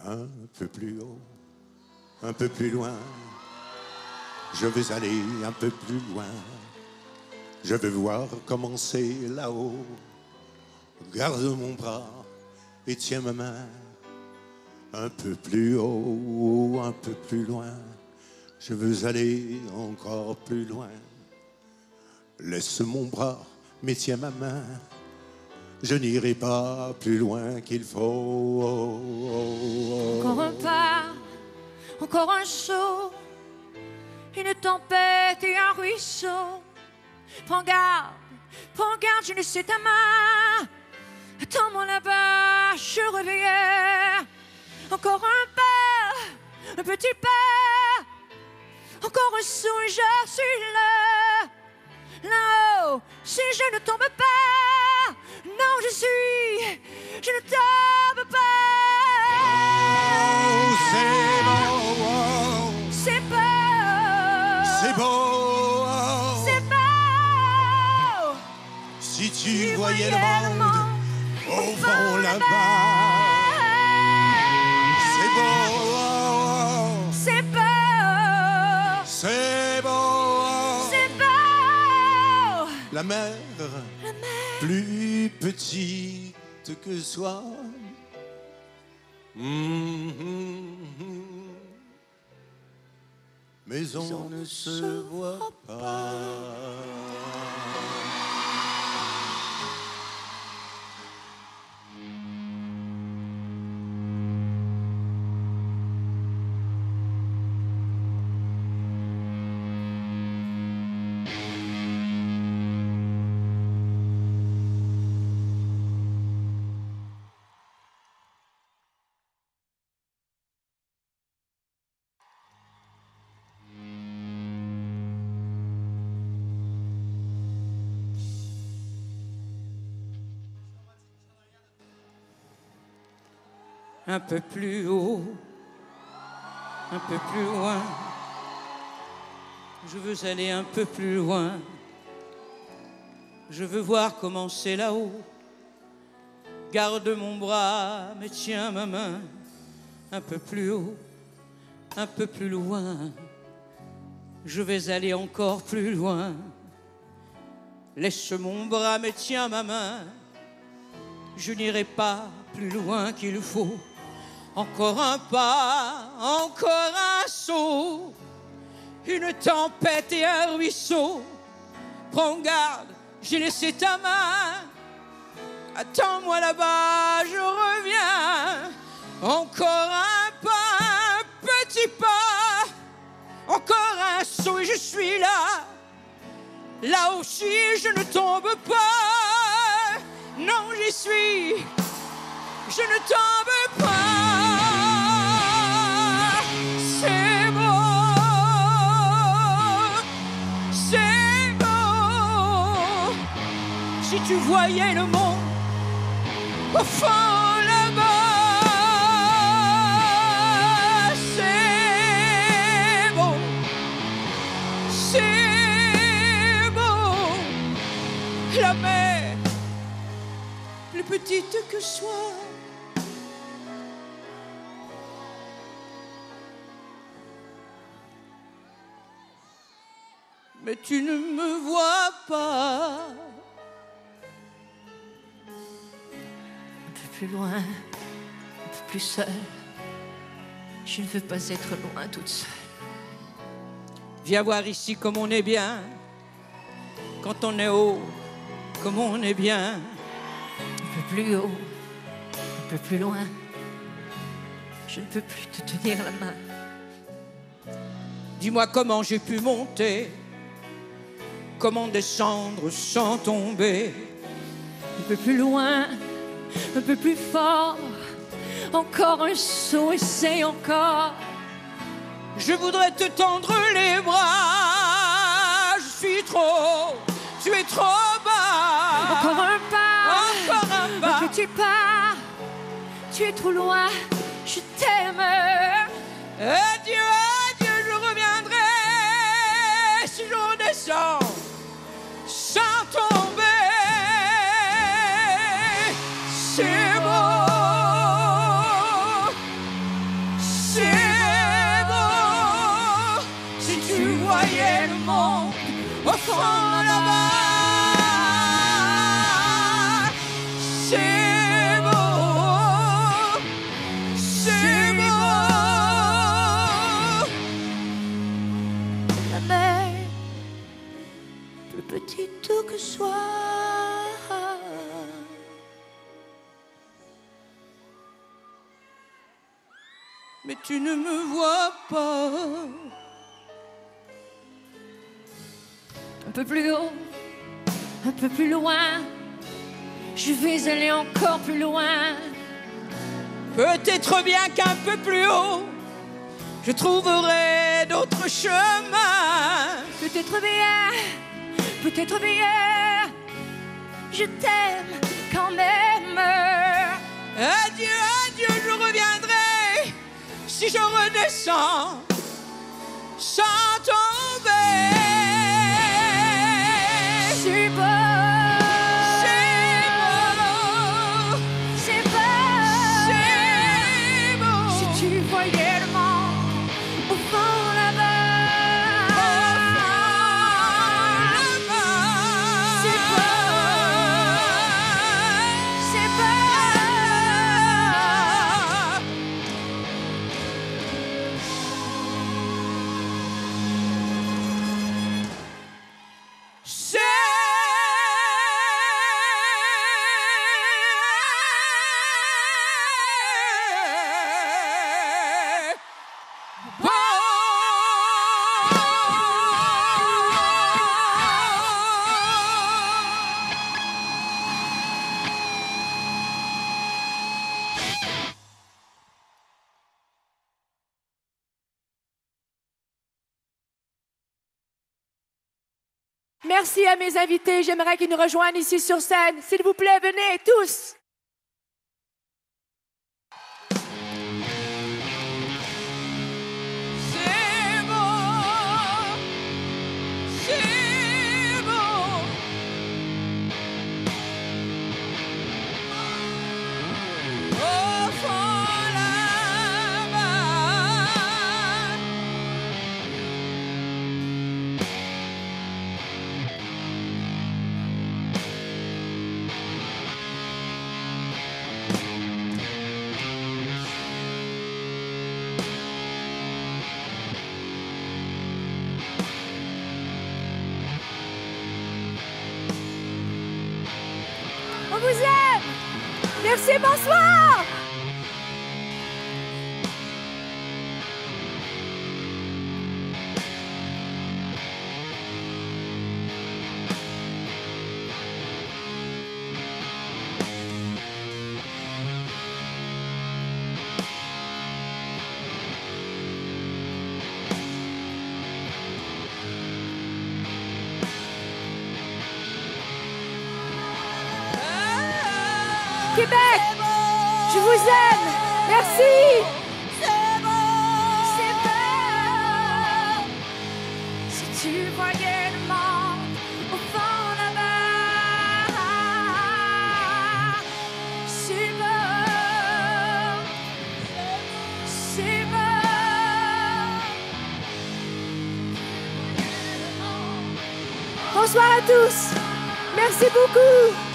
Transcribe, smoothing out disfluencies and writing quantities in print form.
Un peu plus haut, un peu plus loin. Je veux aller un peu plus loin. Je veux voir commencer là-haut. Garde mon bras et tiens ma main. Un peu plus haut, un peu plus loin. Je veux aller encore plus loin. Laisse mon bras, mais tiens ma main. Je n'irai pas plus loin qu'il faut. Encore un pas, encore un saut. Une tempête et un ruisseau. Prends garde, je ne sais ta main. Attends-moi là-bas, je reviens. Encore un pas, un petit pas. Encore un saut et je suis là. Là-haut, si je ne tombe pas. Non, je ne tombe pas. Oh, c'est beau, c'est beau, c'est beau, c'est beau. Si tu voyais le monde au fond là-bas, c'est beau, c'est beau, c'est beau, c'est beau. la mer, plus petite que soi. Mais on ne se voit pas. Un peu plus haut, un peu plus loin. Je veux aller un peu plus loin. Je veux voir commencer là-haut. Garde mon bras, mais tiens ma main. Un peu plus haut, un peu plus loin. Je vais aller encore plus loin. Laisse mon bras, mais tiens ma main. Je n'irai pas plus loin qu'il faut. Encore un pas, encore un saut. Une tempête et un ruisseau. Prends garde, j'ai laissé ta main. Attends-moi là-bas, je reviens. Encore un pas, un petit pas. Encore un saut et je suis là. Là aussi je ne tombe pas. Non, j'y suis. Je ne tombe pas. C'est beau, c'est beau. Si tu voyais le monde au fond là-bas, c'est beau, c'est beau. La mer, plus petite que soi. Mais tu ne me vois pas. Un peu plus loin, un peu plus seul. Je ne veux pas être loin toute seule. Viens voir ici comme on est bien. Quand on est haut, comme on est bien. Un peu plus haut, un peu plus loin. Je ne peux plus te tenir la main. Dis-moi comment j'ai pu monter. Comment descendre sans tomber? Un peu plus loin, un peu plus fort. Encore un saut, essaye encore. Je voudrais te tendre les bras. Je suis trop, tu es trop bas. Encore un pas, encore un pas. Un petit pas. Tu es trop loin, je t'aime. Adieu, adieu, je reviendrai si je redescends. Sans tomber, c'est beau, fond là-bas. C'est beau, c'est beau. La mer, plus petite que soit, mais tu ne me vois pas. un peu plus haut, un peu plus loin, je vais aller encore plus loin. Peut-être bien qu'un peu plus haut, je trouverai d'autres chemins. Peut-être bien, je t'aime quand même. Adieu, adieu, je reviendrai si je redescends sans tomber. C'est beau, C'est beau, c'est beau, c'est beau. si tu voyais le monde au fond là-bas. C'est beau, c'est beau. Merci à mes invités. J'aimerais qu'ils nous rejoignent ici sur scène. S'il vous plaît, venez tous. C'est beau, c'est beau. Au fond là-bas. On vous aime. Merci, bonsoir. Québec, je vous aime. Merci. C'est beau, Si tu voyais le monde au fond là-bas. C'est beau, c'est beau. Bonsoir à tous. Merci beaucoup.